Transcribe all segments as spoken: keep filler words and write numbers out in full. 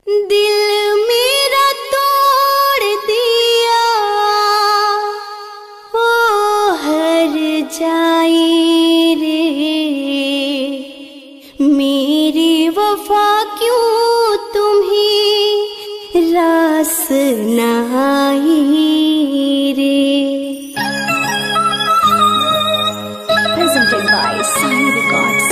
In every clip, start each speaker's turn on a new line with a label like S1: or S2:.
S1: दिल मेरा तोड़ दिया ओ हर जाए रे, मेरी वफा क्यों तुम्हें रास न आई रे। Presented by Sani Records.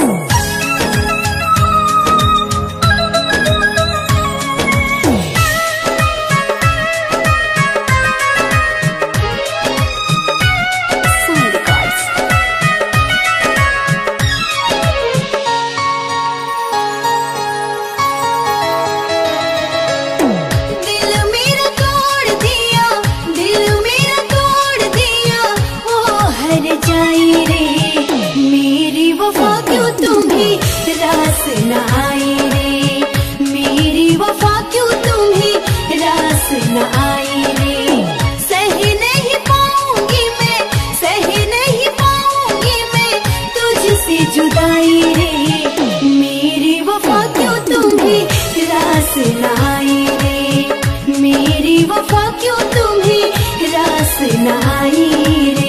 S1: मेरी वफा क्यों तुम्हें रास न आई रे।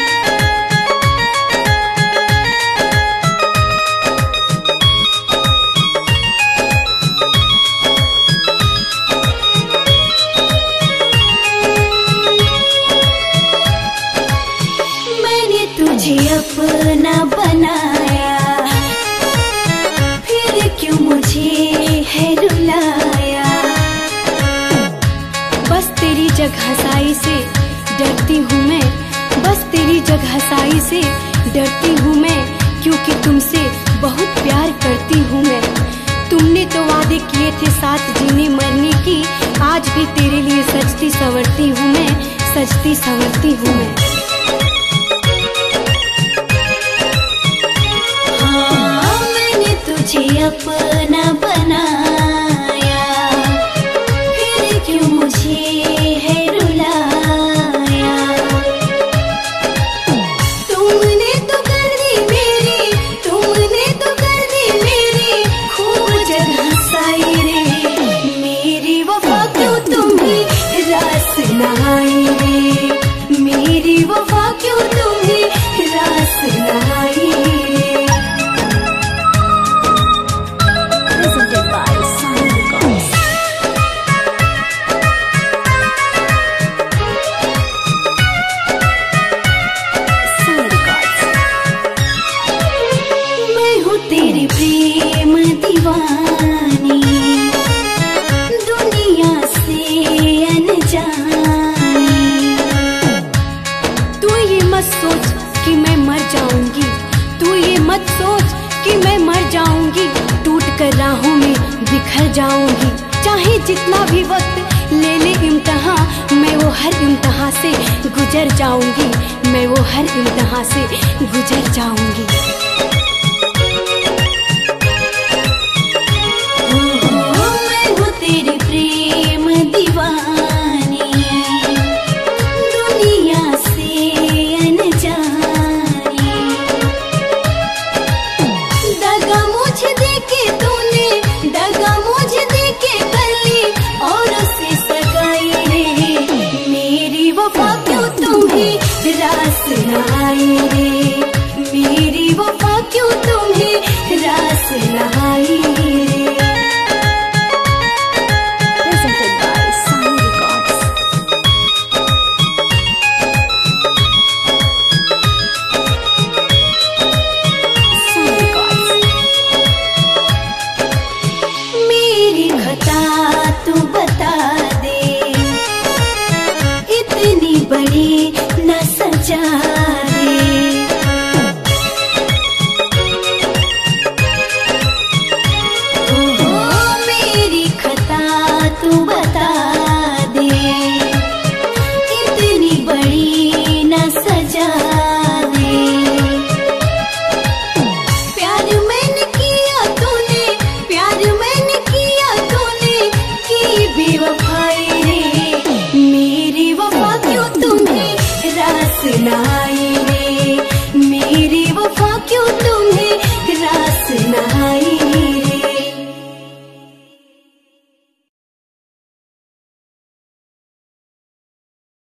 S1: मैंने तुझे अपना बनाया, फिर क्यों मुझे है रुलाया। बस तेरी जगहसाई से डरती हूँ मैं, बस तेरी जगहसाई से डरती हूँ मैं, क्योंकि तुमसे बहुत प्यार करती हूँ मैं। तुमने तो वादे किए थे साथ जीने मरने की, आज भी तेरे लिए सजती संवरती हूँ मैं, सजती संवरती हूँ मैं। हाँ, मैंने तुझे अपना बनाया, फिर क्यों मुझे है रुलाया। तुमने तो कर दी मेरी, तुमने तो कर दी मेरी खूब जगहसाई रे। मेरी वफा क्यों तुम्हें रास न आई रे, मेरी वफा क्यों तुम्हें रास न आई रे। Presented by Sani Records. Sani Records. मैं हूँ तेरी प्रेम दीवानी, दुनिया से अनजानी। तू ये मत सोच कि मैं मर जाऊंगी, तू ये मत सोच कि मैं मर जाऊंगी, टूट कर राहों में बिखर जाऊंगी। चाहे जितना भी वक्त ले ले इम्तिहान, मैं वो हर इम्तिहान से गुजर जाऊंगी, मैं वो हर इम्तिहान से गुजर जाऊंगी। ओ, मैं हूँ तेरी प्रेम दीवानी, दुनिया से अनजानी। दगा मुझे देके तूने, दगा मुझे देके कर ली और से सगाई रे। मेरी वफा क्यों तुम्हें रास न आई रे, मेरी वफा क्यों तुम्हें रास न आई रे। Presented by Sani Records. Sani Records. मेरी खता तू बता